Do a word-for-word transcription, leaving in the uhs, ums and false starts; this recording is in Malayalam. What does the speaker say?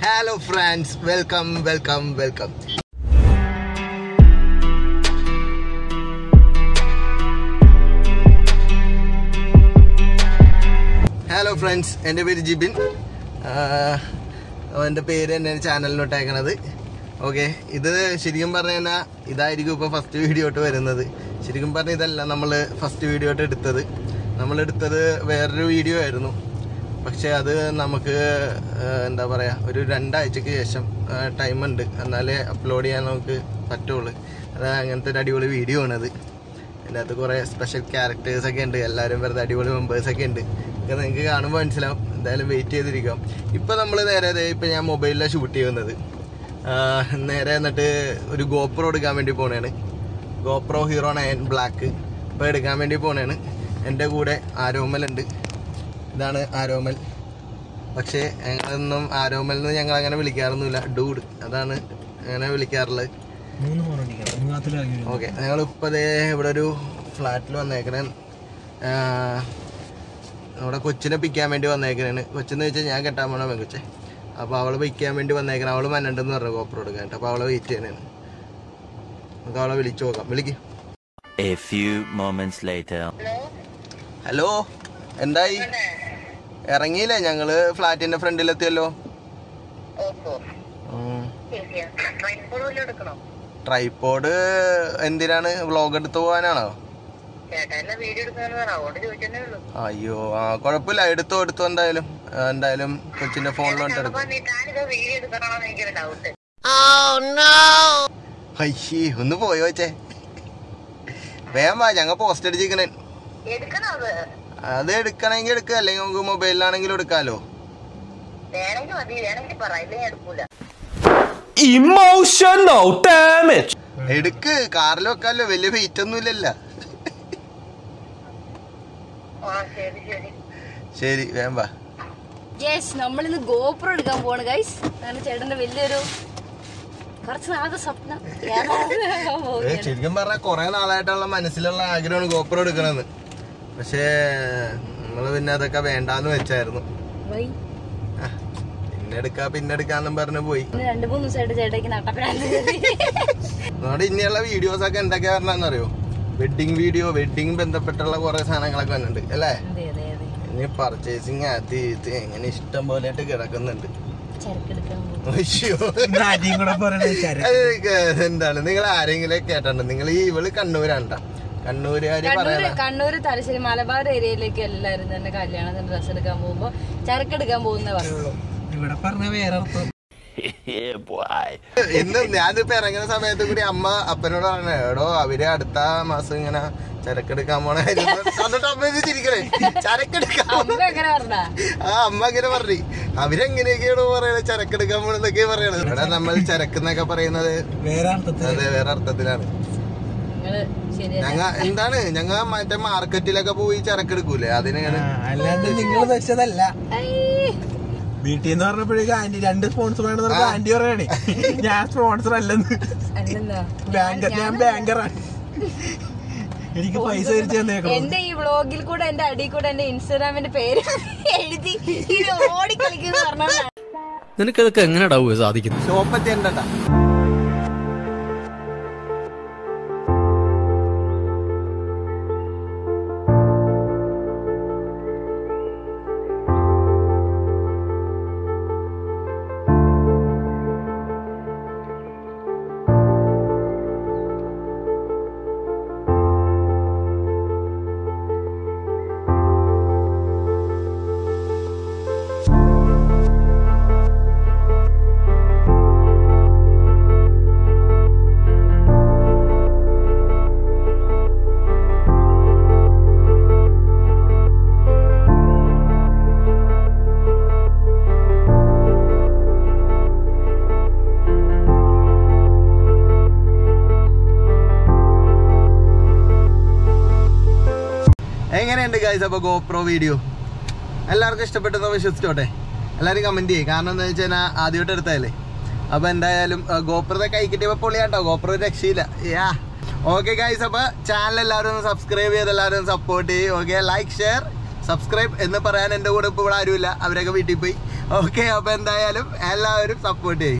Hello friends, welcome, welcome, welcome. Hello friends, എൻ്റെ പേര് ജിബിൻ. എൻ്റെ പേര് എൻ്റെ ചാനലിനോട്ടേക്കണത്. ഓക്കെ, ഇത് ശരിക്കും പറഞ്ഞു കഴിഞ്ഞാൽ ഇതായിരിക്കും ഇപ്പോൾ ഫസ്റ്റ് വീഡിയോ ആയിട്ട് വരുന്നത്. ശരിക്കും പറഞ്ഞാൽ ഇതല്ല നമ്മൾ ഫസ്റ്റ് വീഡിയോ ആയിട്ട് എടുത്തത്. നമ്മളെടുത്തത് വേറൊരു വീഡിയോ ആയിരുന്നു. പക്ഷെ അത് നമുക്ക് എന്താ പറയുക, ഒരു രണ്ടാഴ്ചക്ക് ശേഷം ടൈമുണ്ട്, എന്നാലേ അപ്ലോഡ് ചെയ്യാൻ നമുക്ക് പറ്റുള്ളൂ. അത് അങ്ങനത്തെ ഒരു അടിപൊളി വീഡിയോ ആണത്. അതിൻ്റെ അകത്ത് കുറേ സ്പെഷ്യൽ ക്യാരക്ടേഴ്സൊക്കെ ഉണ്ട്, എല്ലാവരും വെറുതെ അടിപൊളി മെമ്പേഴ്സൊക്കെ ഉണ്ട്. ഒക്കെ നിങ്ങൾക്ക് കാണുമ്പോൾ മനസ്സിലാവും. എന്തായാലും വെയിറ്റ് ചെയ്തിരിക്കാം. ഇപ്പം നമ്മൾ നേരെ ഇപ്പം ഞാൻ മൊബൈലിലാണ് ഷൂട്ട് ചെയ്യുന്നത്. നേരെ എന്നിട്ട് ഒരു ഗോപ്രോ എടുക്കാൻ വേണ്ടി പോണേണ്. ഗോപ്രോ ഹീറോ നയൻ ബ്ലാക്ക് ഇപ്പോൾ എടുക്കാൻ വേണ്ടി പോണേണ്. എൻ്റെ കൂടെ ആരോമലുണ്ട്. ഇതാണ് ആരോമൽ. പക്ഷേ ഞങ്ങളൊന്നും ആരോമൽ എന്ന് ഞങ്ങൾ അങ്ങനെ വിളിക്കാറൊന്നുമില്ല, ഡൂഡ് അതാണ് അങ്ങനെ വിളിക്കാറുള്ളത്. ഓക്കെ, ഞങ്ങളിപ്പോൾ അതേ ഇവിടെ ഒരു ഫ്ലാറ്റിൽ വന്നേക്കണേ. നമ്മുടെ കൊച്ചിനെ പിക്കാൻ വേണ്ടി വന്നേക്കണേണ്. കൊച്ചെന്ന് വെച്ചാൽ ഞാൻ കെട്ടാൻ പോണ പെങ്കൊച്ചെ. അപ്പോൾ അവളെ പിക്കാൻ വേണ്ടി വന്നേക്കണം. അവൾ മന്നണ്ടെന്ന് പറഞ്ഞു ഗോപ്രോ എടുക്കാൻ. അപ്പോൾ അവളെ വെയിറ്റ് ചെയ്യണേണ്. നമുക്ക് അവളെ വിളിച്ചു നോക്കാം. വിളിക്ക്. ഹലോ, എന്തായി? ഇറങ്ങിയില്ലേ? ഞങ്ങള് ഫ്ലാറ്റിന്റെ ഫ്രണ്ടിലെത്തിയല്ലോ. ട്രൈപോഡ് എന്തിനാണ്? വ്ളോഗ് എടുത്തു പോകാനാണോ? അയ്യോ, ആ കുഴപ്പമില്ല, എടുത്തോ എടുത്തോ. എന്തായാലും എന്തായാലും കൊച്ചിന്റെ ഫോണിലോട്ട് എടുക്കും. അയ്യേ, ഒന്ന് പോയോ വെച്ചേ. വേഗം വാ, ഞങ്ങൾ പോസ്റ്റ് അടിച്ചിരിക്കണേ. അത് എടുക്കണമെങ്കിൽ എടുക്കുക, അല്ലെങ്കിൽ നമുക്ക് മൊബൈലിലാണെങ്കിലും എടുക്കാലോ. Emotional damage. എടുക്ക്, കാറിൽ വെക്കാലോ, വലിയ വെയിറ്റ് ഒന്നും ഇല്ലല്ലോ. ശരി, വേഗം വാ. നമ്മളിന്ന് ഗോപ്രോ എടുക്കാൻ പോവാണ് ഗൈസ്. ചേട്ടന്റെ വലിയൊരു കുറച്ച് നാളത്തെ സ്വപ്നം. ശരിക്കും പറഞ്ഞാൽ കൊറേ നാളായിട്ടുള്ള മനസ്സിലുള്ള ആഗ്രഹമാണ് ഗോപ്രോ എടുക്കണമെന്ന്. പക്ഷേ നമ്മള് പിന്നെ അതൊക്കെ വേണ്ടാന്ന് വെച്ചായിരുന്നു. പിന്നെ എടുക്കാ പിന്നെ എടുക്കാന്നും പറഞ്ഞു പോയി. രണ്ടു മൂന്ന് ദിവസമായിട്ട് ചേട്ടയ്ക്ക് നട്ടപ്പനാണ്. നമ്മുടെ ഇനിയുള്ള വീഡിയോസ് ഒക്കെ എന്തൊക്കെയാ പറഞ്ഞാന്നറിയോ? വെഡിങ് വീഡിയോ, വെഡിങ് ബന്ധപ്പെട്ടുള്ള കുറെ സാധനങ്ങളൊക്കെ വന്നിട്ടുണ്ട് അല്ലേ? ഇനി പർച്ചേസിങ് അത് ഇത് എങ്ങനെ ഇഷ്ടം പോലെ ആയിട്ട് കിടക്കുന്നുണ്ട്. എന്താണ് നിങ്ങൾ ആരെങ്കിലും കേട്ടോ? നിങ്ങൾ ഈ ഇവള് കണ്ണൂരാണ്ട, കണ്ണൂരുകാര് കണ്ണൂര് തലശ്ശേരി മലബാർ ഏരിയയിലേക്ക് എല്ലാരും തന്നെ കല്യാണത്തിന് ഡ്രസ് എടുക്കാൻ പോകുമ്പോ ചരക്കെടുക്കാൻ പോകുന്ന പറയുള്ളൂ. ഇവിടെ പറഞ്ഞ വേറെ അർത്ഥം. ഇന്ന് ഞാനിപ്പോ ഇറങ്ങുന്ന സമയത്ത് കൂടി അമ്മ അപ്പനോട് പറഞ്ഞ, എടോ അവര് അടുത്ത മാസം ഇങ്ങനെ ചരക്കെടുക്കാൻ പോണേ. എന്നിട്ട് അമ്മ ചിരിക്കണേ, ചരക്കെടുക്കാൻ. ആ അമ്മ അങ്ങനെ പറഞ്ഞു. അവരെങ്ങനെയൊക്കെയാണോ പറയണത് ചരക്കെടുക്കാൻ പോണെന്നൊക്കെ പറയണത്. ഇവിടെ നമ്മൾ ചരക്കെന്നൊക്കെ പറയുന്നത് അതെ വേറെ അർത്ഥത്തിലാണ്. ഞങ്ങ എന്താണ് ഞങ്ങ മറ്റേ മാർക്കറ്റിലൊക്കെ പോയി ചരക്കെടുക്കൂലേ, അതിനെയാണ്. അല്ലാണ്ട് നിങ്ങൾ വെച്ചതല്ല. വീട്ടിൽ നിന്ന് പറഞ്ഞപ്പോഴേക്കും ആന്റി രണ്ട് സ്പോൺസർ വേണമെന്ന് പറഞ്ഞ ആന്റി പറയണേ ഞാൻ സ്പോൺസർ അല്ലെന്ന്. ബാങ്കർ, ഞാൻ ബാങ്കറാണ്. എനിക്ക് പൈസ തിരിച്ചു തന്നേക്കണം. എന്റെ ഈ വ്ളോഗിൽ കൂടെ എന്റെ അടി കൂടെ എന്റെ ഇൻസ്റ്റാഗ്രാമിന്റെ പേര് എഴുതി ഓടി കളിക്കുന്ന പറഞ്ഞാൽ നിനക്കതൊക്കെ എങ്ങനെയാ സാധിക്കുന്നത്? ഷോപ്പത്തി ഉണ്ടോ? എങ്ങനെയുണ്ട് ഗൈസ്? അപ്പോൾ ഗോപ്രോ വീഡിയോ എല്ലാവർക്കും ഇഷ്ടപ്പെട്ടെന്ന് വിശ്വസിച്ചോട്ടെ. എല്ലാവരും കമൻറ്റ് ചെയ്യും. കാരണം എന്താ വെച്ച് കഴിഞ്ഞാൽ ആദ്യമായിട്ട് എടുത്തതല്ലേ. അപ്പോൾ എന്തായാലും ഗോപ്രോത്തെ കൈ കിട്ടിയപ്പോൾ പൊളിയാട്ടോ. ഗോപ്രോ രക്ഷയില്ല. യാ ഓക്കെ ഗൈസ്, അപ്പോൾ ചാനൽ എല്ലാവരും ഒന്ന് സബ്സ്ക്രൈബ് ചെയ്ത് എല്ലാവരും ഒന്ന് സപ്പോർട്ട് ചെയ്യും. ഓക്കെ, ലൈക്ക് ഷെയർ സബ്സ്ക്രൈബ് എന്ന് പറയാൻ എൻ്റെ കൂടെ ഇപ്പോൾ ഇവിടെ ആരുമില്ല, അവരൊക്കെ വീട്ടിൽ പോയി. ഓക്കെ, അപ്പൊ എന്തായാലും എല്ലാവരും സപ്പോർട്ട് ചെയ്യും.